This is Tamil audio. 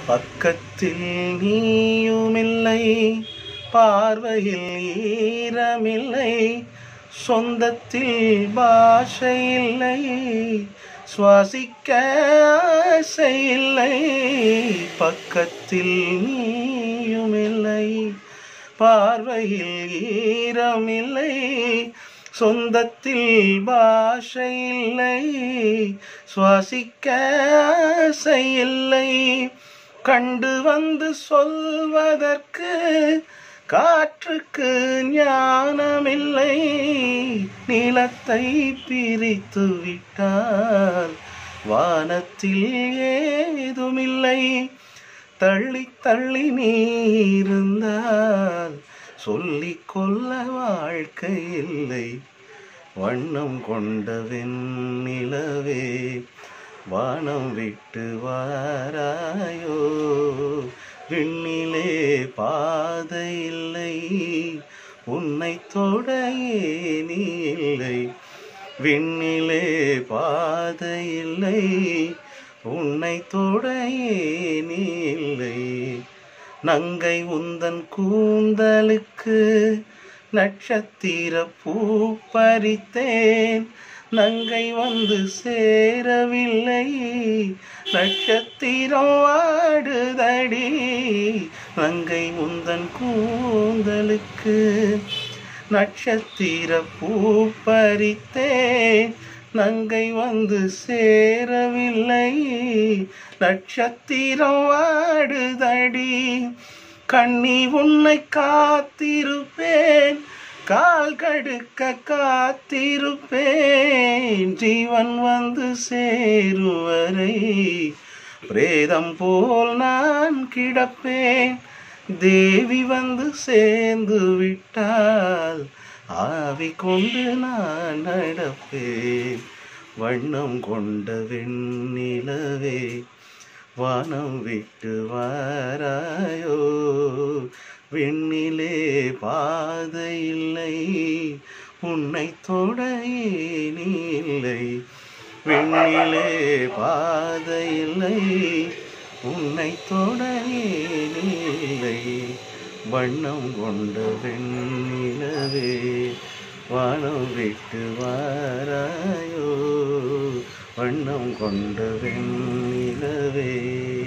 பக்கத்தில் நீயுமில்லை, பார்வையில் ஈரமில்லை, சொந்தத்தில் பாஷையில்லை, சுவாசிக்க ஆசையில்லை. பக்கத்தில் நீயுமில்லை, பார்வையில் ஈரமில்லை, சொந்தத்தில் பாஷையில்லை, சுவாசிக்க ஆசையில்லை. கண்டு வந்து சொல்வதற்கு காற்றுக்கு ஞானமில்லை, நிலத்தை பிரித்து விட்டால் வானத்தில் ஏதுமில்லை. தள்ளி தள்ளி நீ இருந்தால் சொல்லிக் கொள்ள வாழ்க்கை இல்லை. வண்ணம் கொண்ட வெண்ணிலவே, வானம் விட்டு வாராயோ, விண்ணிலே பாதை இல்லை, உன்னை தொட ஏனி இல்லை. விண்ணிலே பாதை இல்லை, உன்னை தொட ஏனி இல்லை. நங்கை உந்தன் கூந்தலுக்கு நட்சத்திர பூ பறித்தேன், நங்கை வந்து சேரவில்லை, நட்சத்திரம் ஆடுதடி. நங்கை உந்தன் கூந்தலுக்கு நட்சத்திர பூ பறித்தேன், நங்கை வந்து சேரவில்லை, நட்சத்திரம் ஆடுதடி. கண்ணி உன்னை காத்திருப்பேன், கால் கடுக்க காத்திருப்பேன், ஜீவன் வந்து சேருவரை பிரேதம் போல் நான் கிடப்பேன். தேவி வந்து சேர்ந்து விட்டால் ஆவி கொண்டு நான் நடப்பேன். வண்ணம் கொண்ட வெண்ணிலவே, வானம் விட்டு வாராயோ, விண்ணிலே பாதை இல்லை, உன்னை தொட ஏனி இல்லை. விண்ணிலே பாதை இல்லை, உன்னை தொட ஏனி இல்லை. வண்ணம் கொண்ட வெண்ணிலவே, வானம் விட்டு வாராயோ, வண்ணம் கொண்ட வெண்ணிலவே.